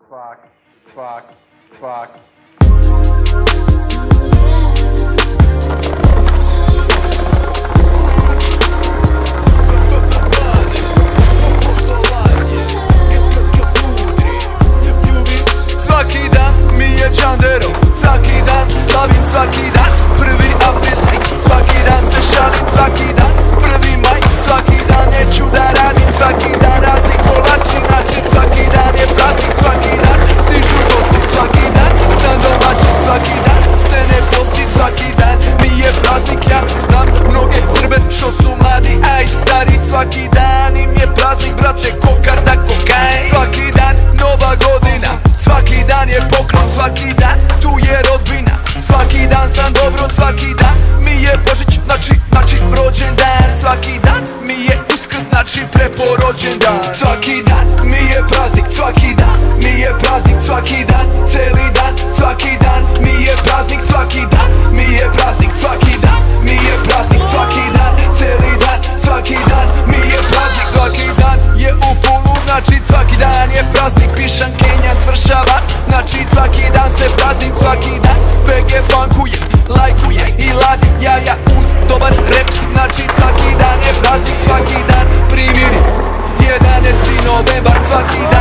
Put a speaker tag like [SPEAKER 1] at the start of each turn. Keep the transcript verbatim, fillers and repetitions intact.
[SPEAKER 1] Cvack, cvack, cvack.
[SPEAKER 2] Svaki dan mi je Đandero, svaki dan slavim, svaki dan prvi april, svaki dan se šalim, svaki dan prvi maj, svaki dan neću da radim, svaki dan razni kolači način, svaki dan je praznik, svaki dan stižu gosti, svaki dan sam domaćin, svaki dan se ne posti, svaki dan mi je praznik. Ja znam mnoge Srbe što su mladi, a i stari, svaki dan im je praznik, brate, kokarda, kokain. Svaki dan nova godina, svaki dan je poklon, svaki dan tu je rodbina, svaki dan sam dobro, svaki dan mi je Božić, znači, znači rođendan, svaki dan mi je Uskrs, znači preporođen dan. Svaki dan mi je praznik, svaki dan mi je praznik, svaki dan, celi dan, svaki dan mi je praznik, svaki dan mi je praznik, svaki dan mi je praznik, svaki dan, celi dan, svaki dan mi je praznik, svaki dan je u fullu, znači svaki dan je praznik, pišan Kenja svršava, znači svaki dan se praznim, svaki dan be ge funkuje, lajkuje i ladim jaja uz dobar rep, znači svaki dan je praznik, svaki dan primiri, jedanaesti novembar, svaki dan